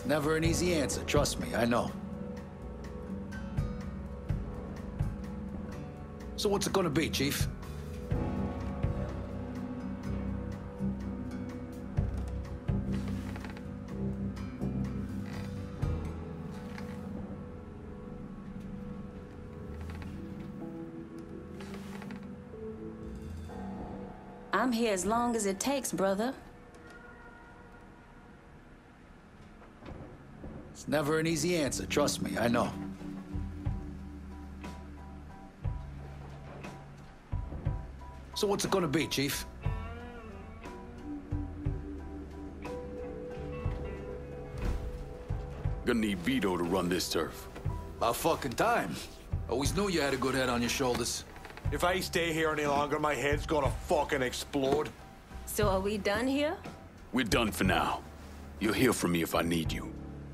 Never an easy answer, trust me, I know. So what's it gonna be, Chief? I'm here as long as it takes, brother. It's never an easy answer, trust me, I know. So what's it gonna be, Chief? Gonna need Vito to run this turf. About fucking time. Always knew you had a good head on your shoulders. If I stay here any longer, my head's gonna fucking explode. So are we done here? We're done for now. You'll hear from me if I need you.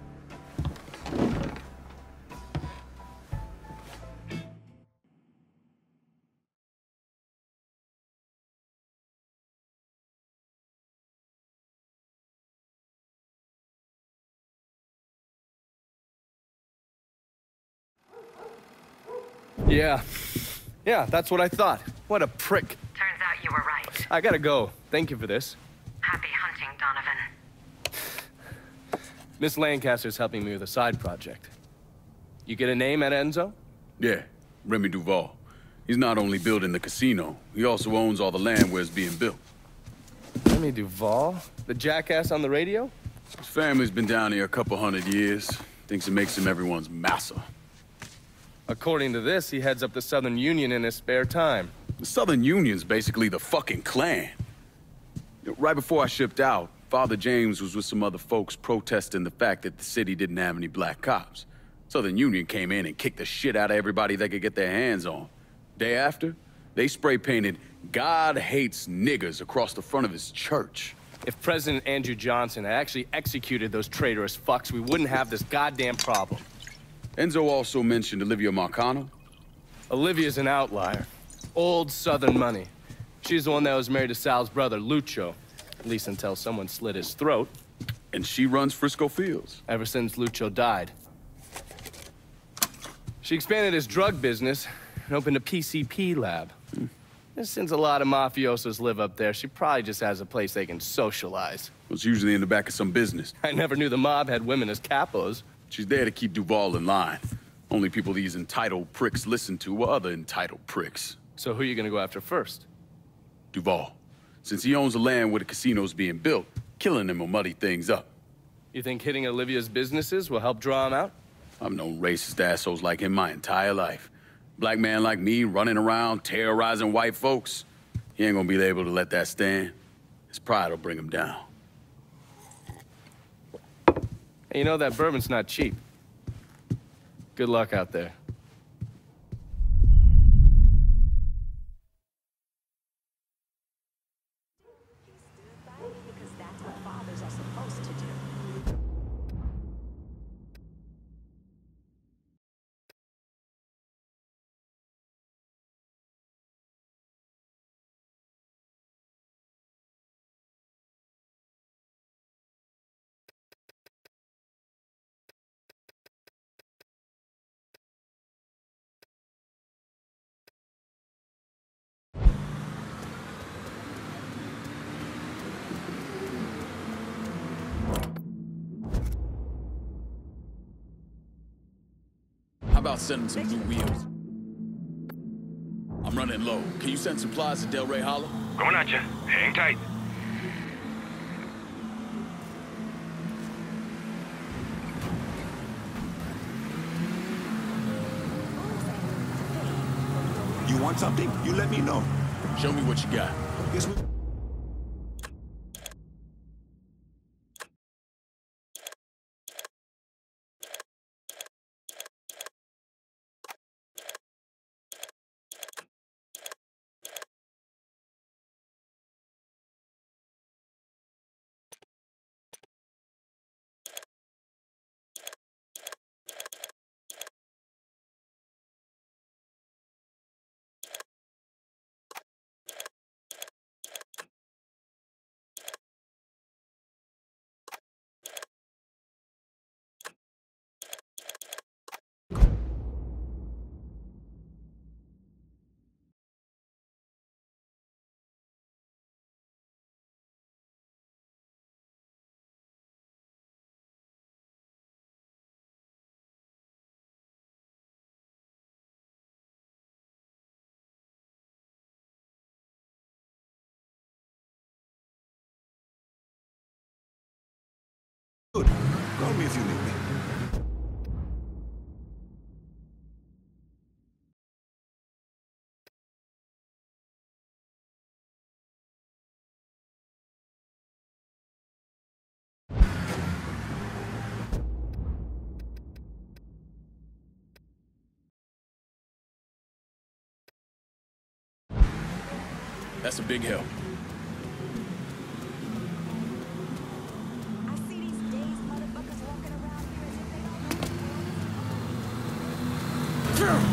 Yeah, that's what I thought. What a prick. Turns out you were right. I gotta go. Thank you for this. Happy hunting, Donovan. Miss Lancaster's helping me with a side project. You get a name at Enzo? Yeah, Remy Duval. He's not only building the casino, he also owns all the land where it's being built. Remy Duval? The jackass on the radio? His family's been down here a couple 100 years. Thinks it makes him everyone's massa. According to this, he heads up the Southern Union in his spare time. The Southern Union's basically the fucking Klan. Right before I shipped out, Father James was with some other folks protesting the fact that the city didn't have any black cops. Southern Union came in and kicked the shit out of everybody they could get their hands on. Day after, they spray painted "God hates niggers" across the front of his church. If President Andrew Johnson had actually executed those traitorous fucks, we wouldn't have this goddamn problem. Enzo also mentioned Olivia Marcano. Olivia's an outlier. Old Southern money. She's the one that was married to Sal's brother, Lucho. At least until someone slit his throat. And she runs Frisco Fields. Ever since Lucho died. She expanded his drug business and opened a PCP lab. And since a lot of mafiosos live up there, she probably just has a place they can socialize. It's usually in the back of some business. I never knew the mob had women as capos. She's there to keep Duval in line. Only people these entitled pricks listen to are other entitled pricks. So who are you gonna go after first? Duval. Since he owns the land where the casino's being built, killing him will muddy things up. You think hitting Olivia's businesses will help draw him out? I've known racist assholes like him my entire life. Black man like me running around terrorizing white folks. He ain't gonna be able to let that stand. His pride will bring him down. Hey, you know that bourbon's not cheap. Good luck out there. Because that's what fathers are supposed to do. How about sending some new wheels? I'm running low. Can you send supplies to Delray Hollow? Going at you. Hang tight. You want something? You let me know. Show me what you got. Guess we... Call me if you need me. That's a big help. I see these days motherfuckers walking around here as if they don't know.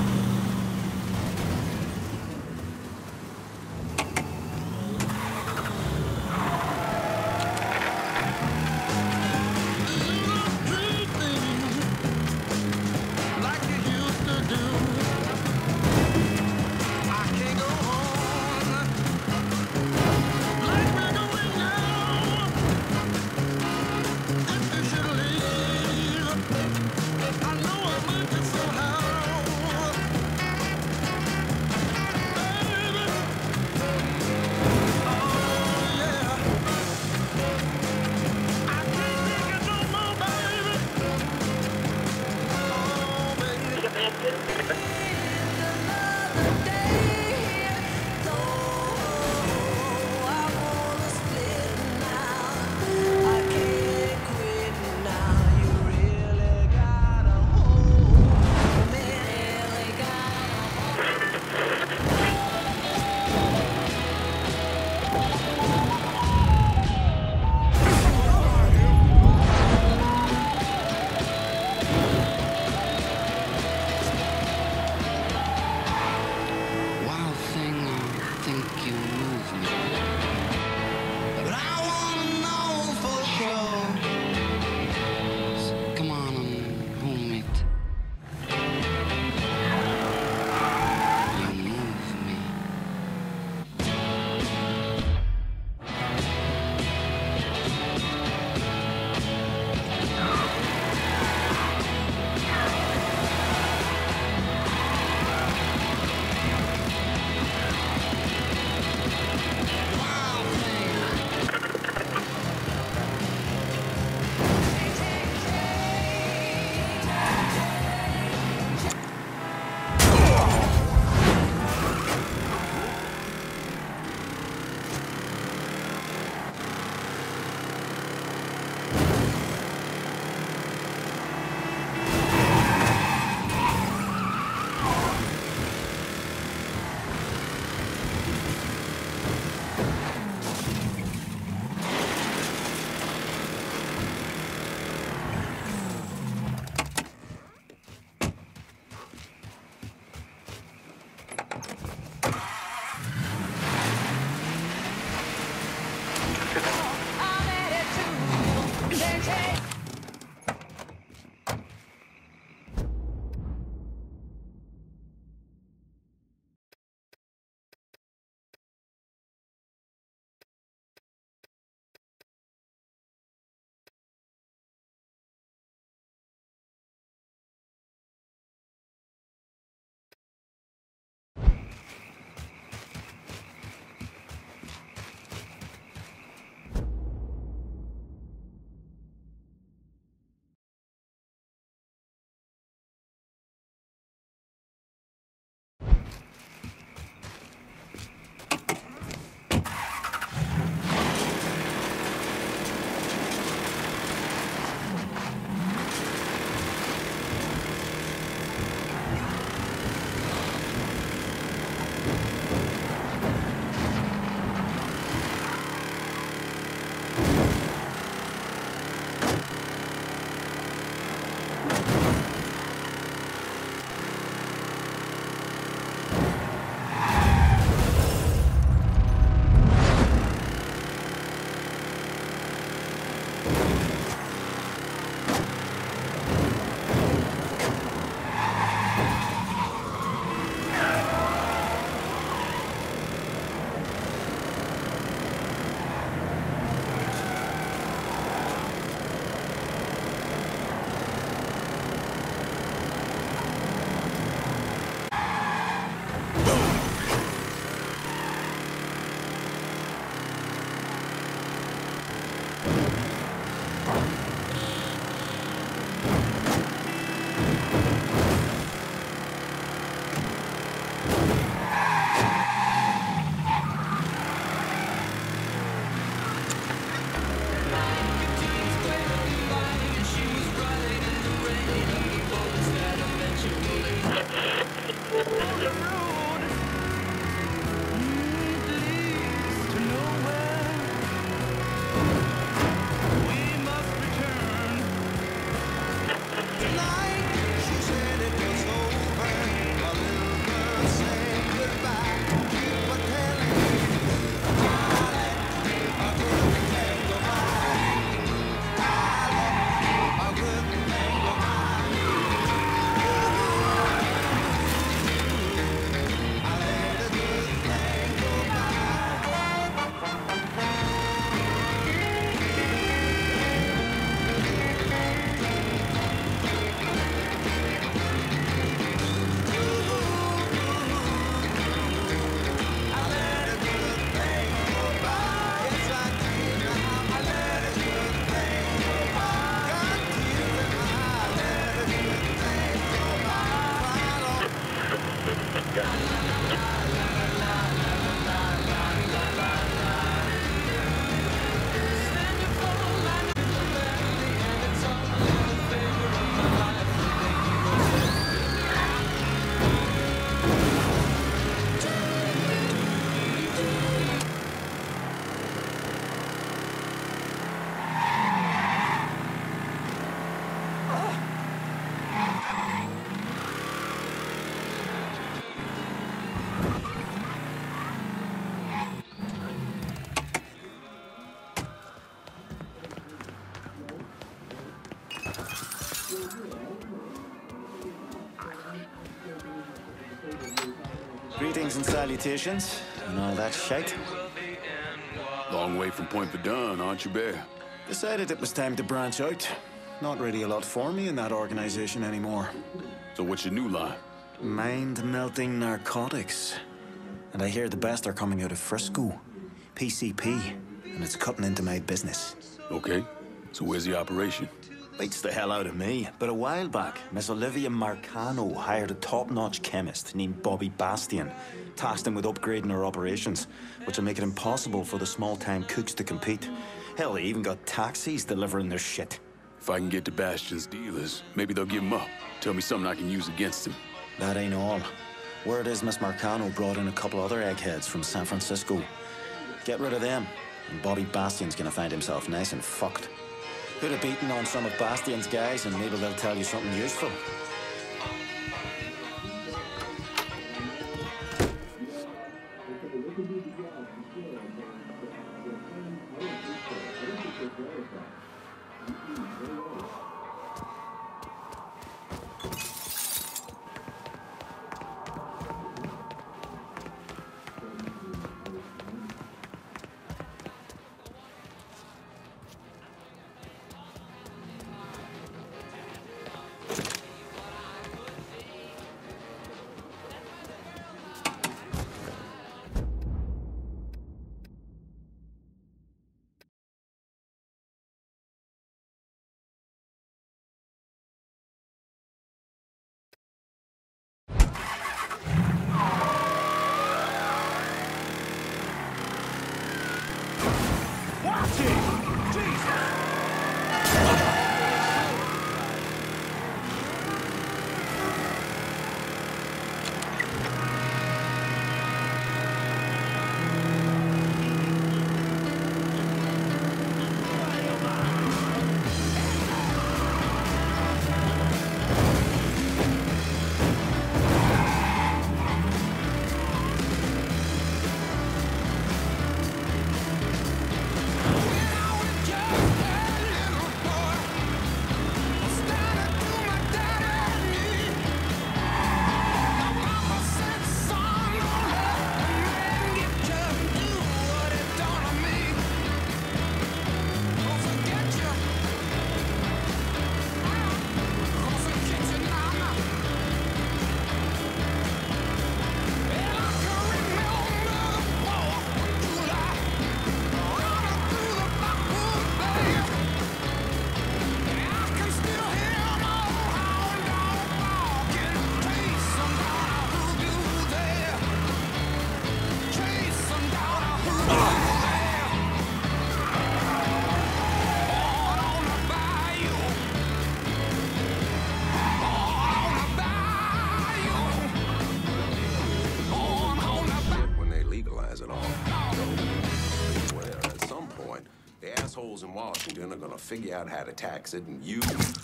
here. Greetings and salutations, and all that shite. Long way from Point Verdun, aren't you, Bear? Decided it was time to branch out. Not really a lot for me in that organization anymore. So what's your new line? Mind-melting narcotics. And I hear the best are coming out of Frisco. PCP. And it's cutting into my business. Okay, so where's the operation? Beats the hell out of me. But a while back, Miss Olivia Marcano hired a top-notch chemist named Bobby Bastian, tasked him with upgrading her operations, which will make it impossible for the small-time cooks to compete. Hell, they even got taxis delivering their shit. If I can get to Bastion's dealers, maybe they'll give him up. Tell me something I can use against him. That ain't all. Word is Miss Marcano brought in a couple other eggheads from San Francisco. Get rid of them, and Bobby Bastian's gonna find himself nice and fucked. Put a beating on some of Bastian's guys and maybe they'll tell you something useful. In Washington are gonna figure out how to tax it, and you,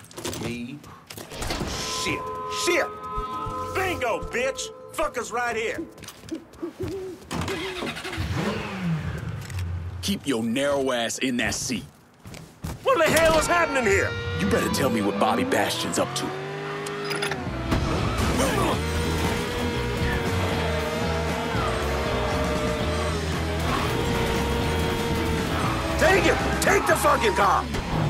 me, shit! Bingo, bitch! Fuckers right here! Keep your narrow ass in that seat. What the hell is happening here? You better tell me what Bobby Bastion's up to. Take it! Take the fucking car!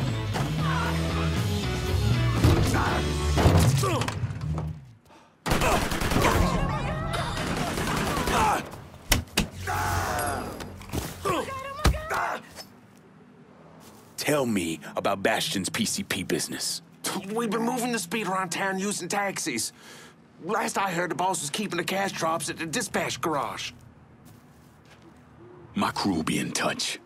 Tell me about Bastion's PCP business. We've been moving the speed around town using taxis. Last I heard, the boss was keeping the cash drops at the dispatch garage. My crew will be in touch.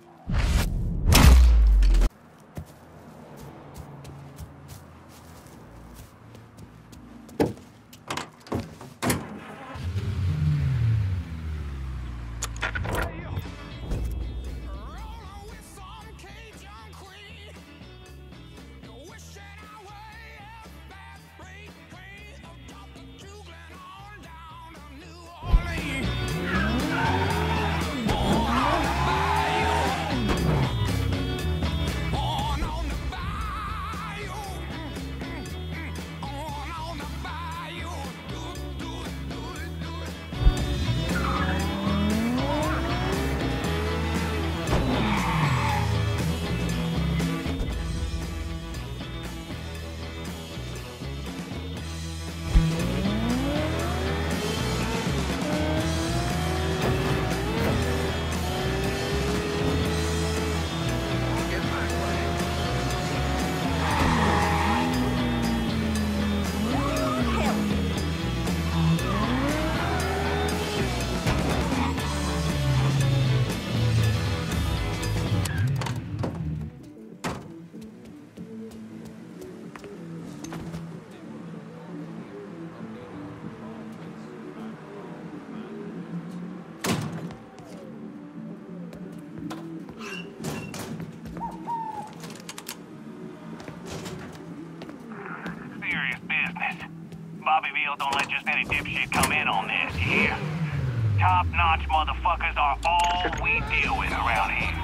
Bobbyville don't let just any dipshit come in on this, you hear? Top-notch motherfuckers are all we deal with around here.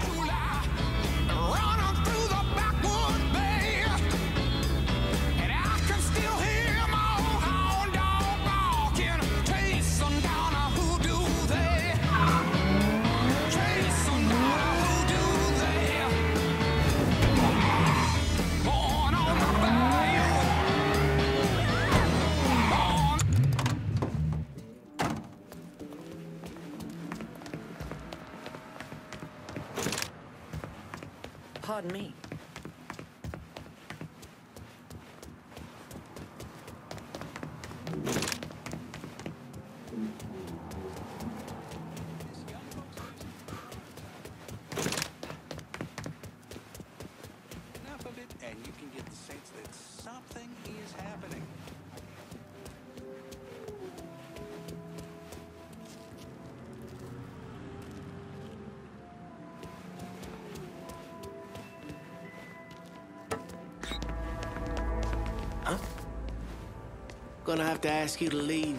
Pardon me. Enough of it, and you can get the sense that something is happening. Gonna have to ask you to leave.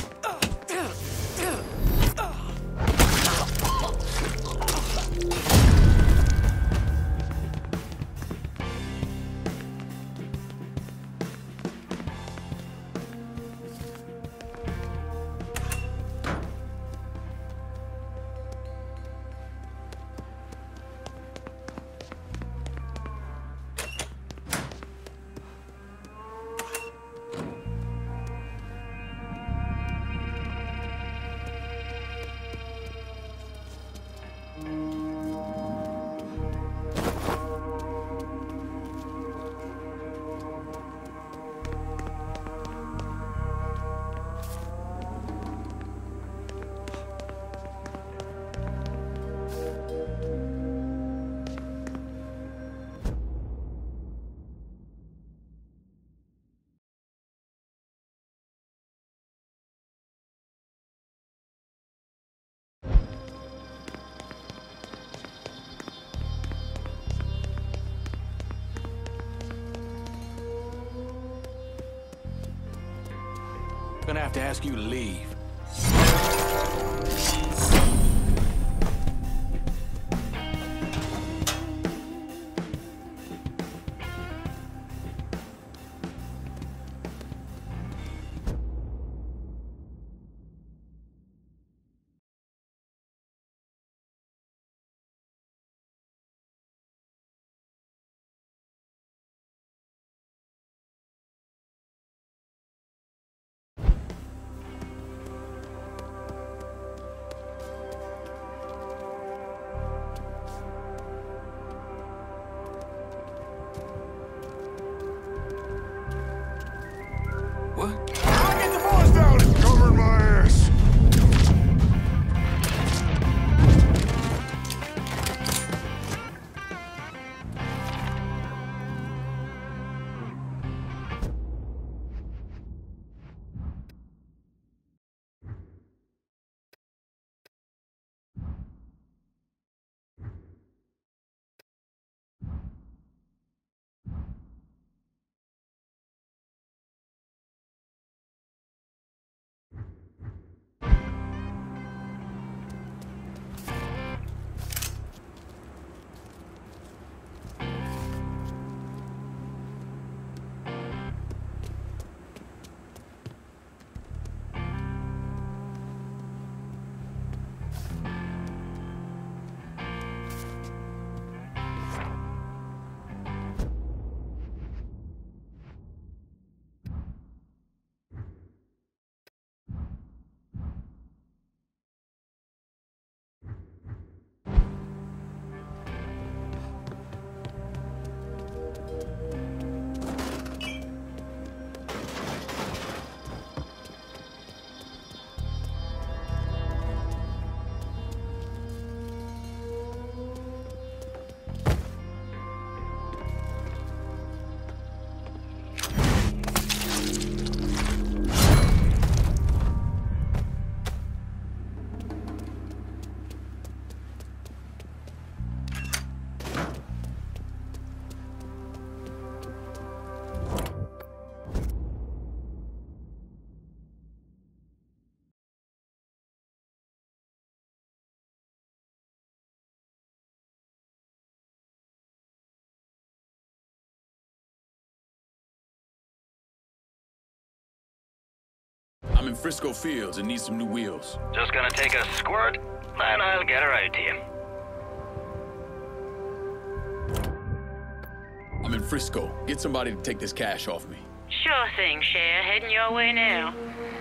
Gonna have to ask you to leave. in Frisco Fields and need some new wheels. Just gonna take a squirt, and I'll get her out to you. I'm in Frisco. Get somebody to take this cash off me. Sure thing, Cher. Heading your way now.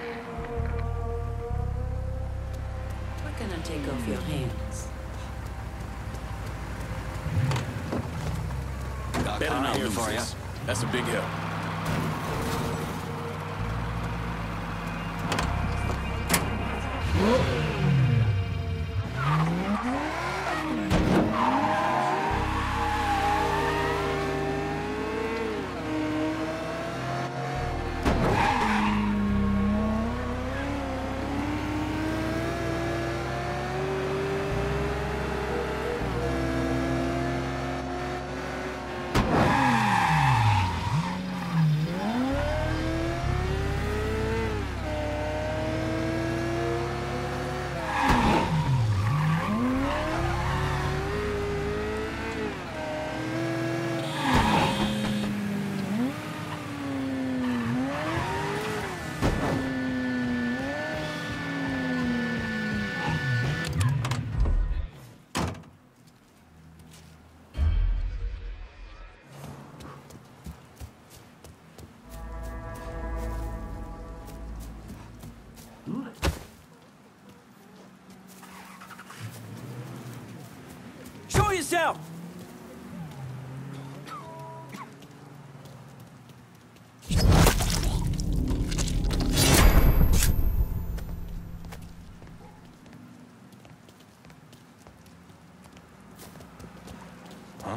We're gonna take off your hands. Better not lose this. That's a big help. Show yourself! Huh?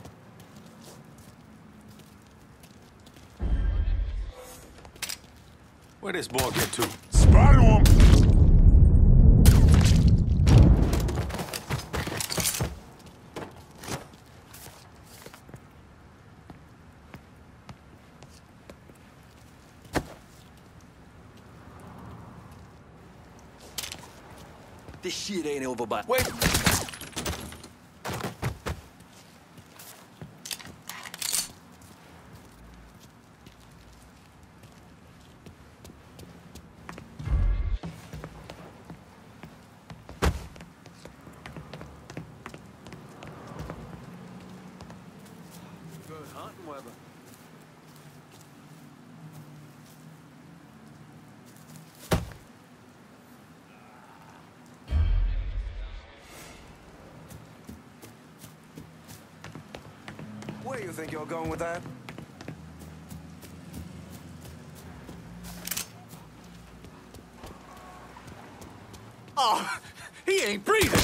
Where this boy get to? Spot him! This shit ain't over, but wait. Good hunting weather. Where do you think you're going with that? Oh, he ain't breathing.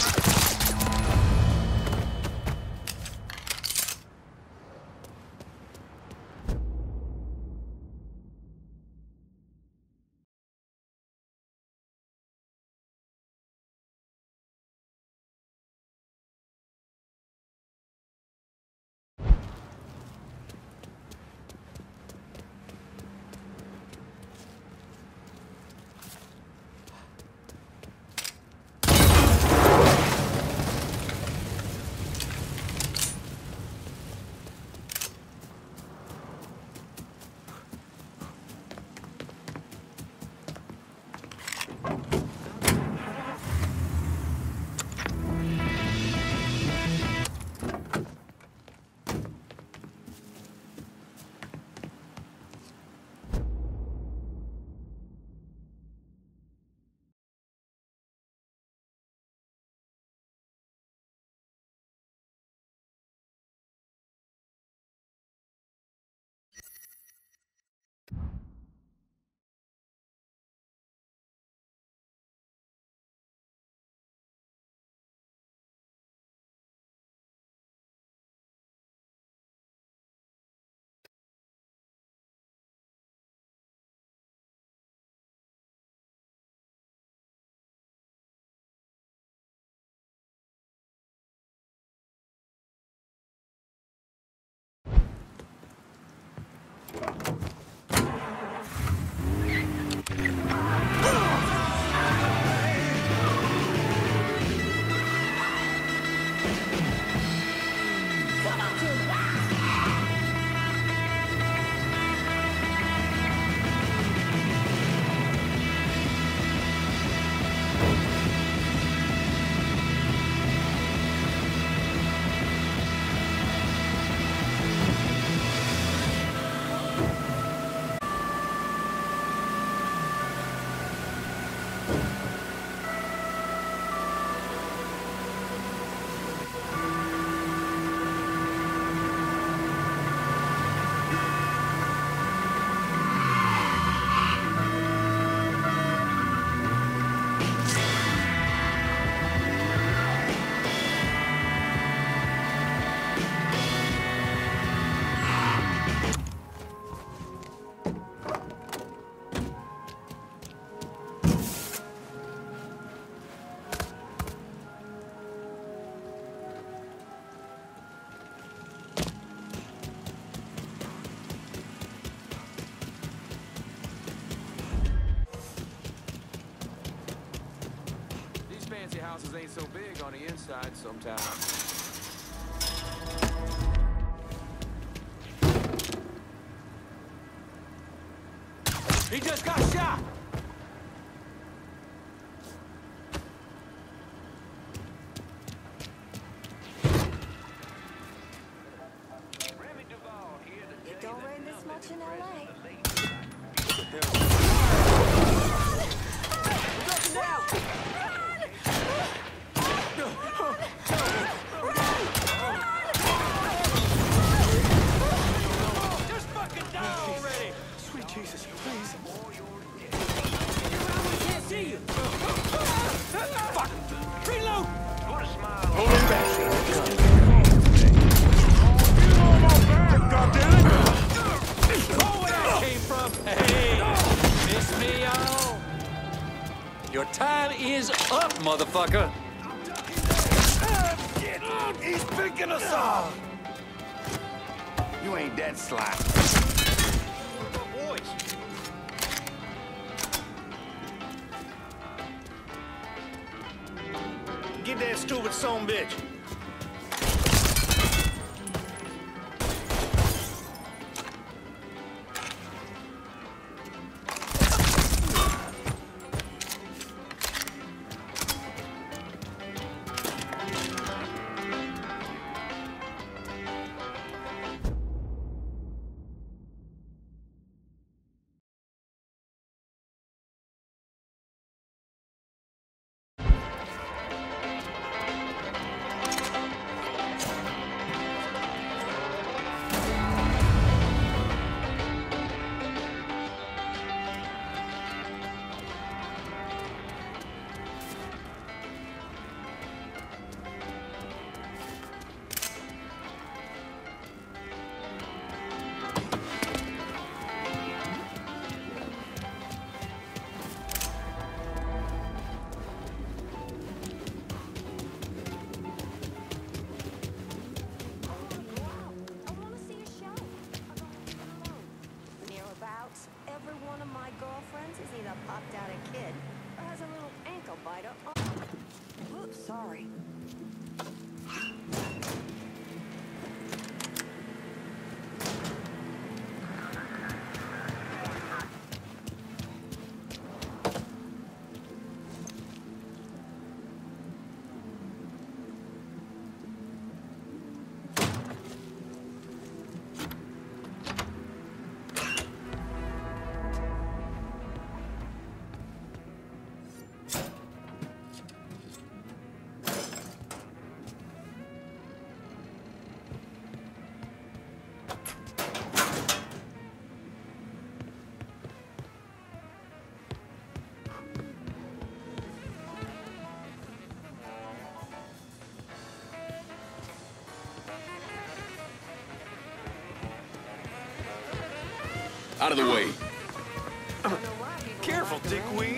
fancy houses ain't so big on the inside sometimes. He just got shot! It don't rain this much in LA. Just fucking die already! Sweet Jesus, please. I can't see you! Fuck! Reload! Put a smile Hold on him your back. face. Oh, where that came from! Hey! Miss me all! Your time is up, motherfucker! He's picking us off! You ain't that slack. Boys! Get that stupid son bitch! Popped out a kid or has a little ankle biter. Oops, sorry. Out of the way. Careful, dickweed.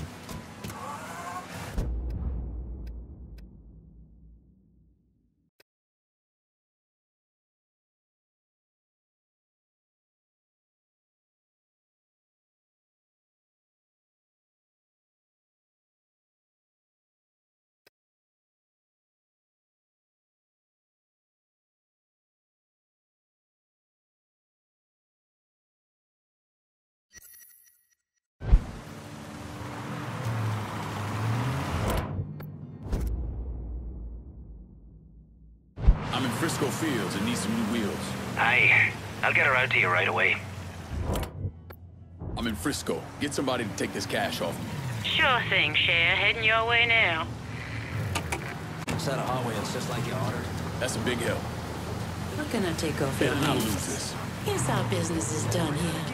I'm in Frisco Fields and need some new wheels. Aye, I'll get her out to you right away. I'm in Frisco. Get somebody to take this cash off me. Sure thing, Cher. Heading your way now. Set of Hot Wheels just like you ordered. That's a big help. We're gonna take off your Better not lose hands. this. Here's how business is done here.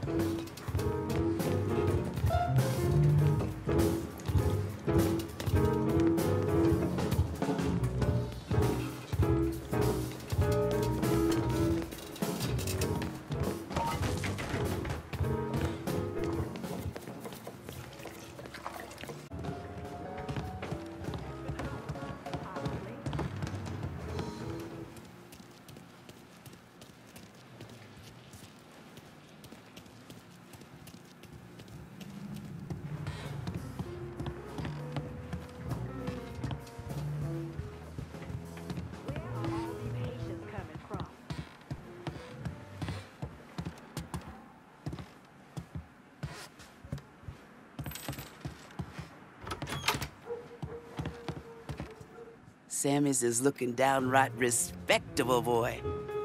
Sammy's is looking downright respectable, boy.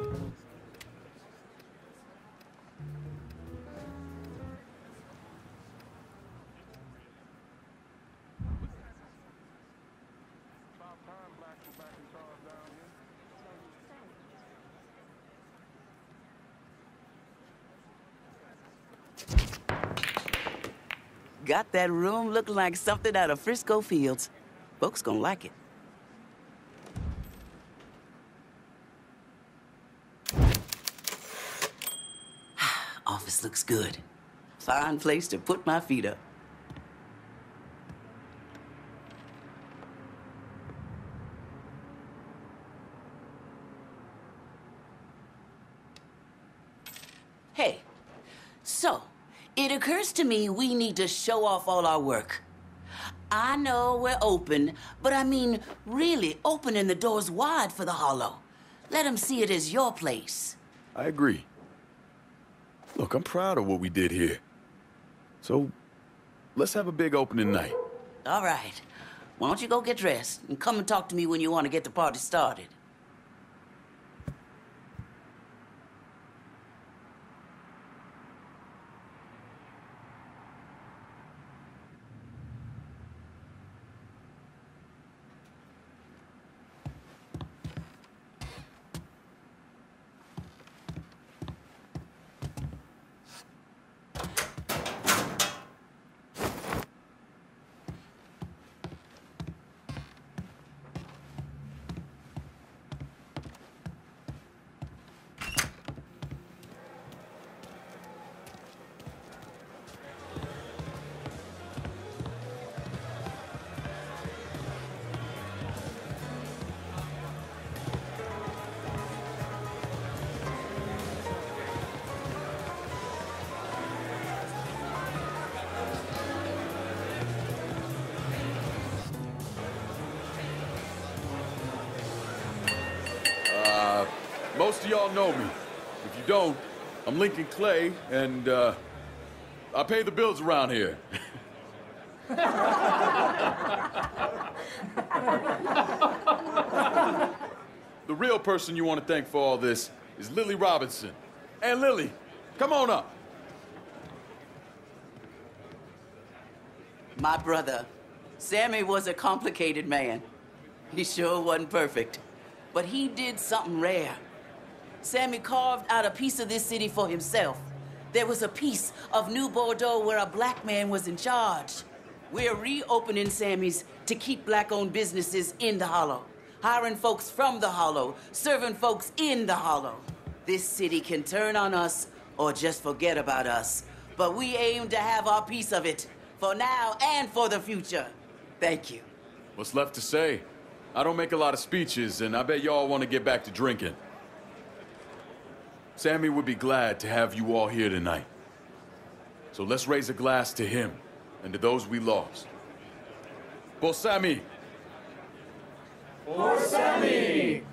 Got that room looking like something out of Frisco Fields. Folks gonna like it. Office looks good. Fine place to put my feet up. Hey, so it occurs to me we need to show off all our work. I know we're open, but I mean really opening the doors wide for the Hollow. Let them see it as your place. I agree. Look, I'm proud of what we did here. So, let's have a big opening night. All right. Why don't you go get dressed and come and talk to me when you want to get the party started. Most of y'all know me. If you don't, I'm Lincoln Clay, and I pay the bills around here. The real person you want to thank for all this is Lily Robinson. And Lily, come on up. My brother, Sammy was a complicated man. He sure wasn't perfect, but he did something rare. Sammy carved out a piece of this city for himself. There was a piece of New Bordeaux where a black man was in charge. We're reopening Sammy's to keep black-owned businesses in the Hollow, hiring folks from the Hollow, serving folks in the Hollow. This city can turn on us or just forget about us, but we aim to have our piece of it, for now and for the future. Thank you. What's left to say? I don't make a lot of speeches, and I bet y'all want to get back to drinking. Sammy would be glad to have you all here tonight. So let's raise a glass to him and to those we lost. For Sammy! For Sammy!